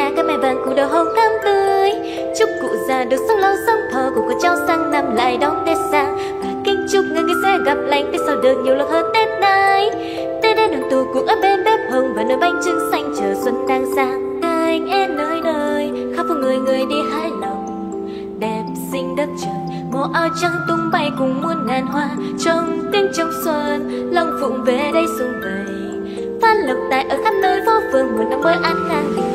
nhà cái mai vàng cụ đầu hồng thắm tươi. Chúc cụ già được sống lâu sống thọ, cùng con cháu sang năm lại đón Tết sang. Và kính chúc người sẽ gặp lành Tết sau được nhiều lộc hơn Tết nay. Tết đến đoàn tụ cùng ở bên bếp hồng và nồi bánh trưng xanh chờ xuân đang sang. Anh em nơi nơi khắp phố người người đi hái lòng, đẹp xinh đất trời màu áo trắng tung bay cùng muôn ngàn hoa. Trong tiếng trong xuân Long Phụng về đây sum vầy, phát lộc tài ở khắp nơi phố phường một năm mới an khang.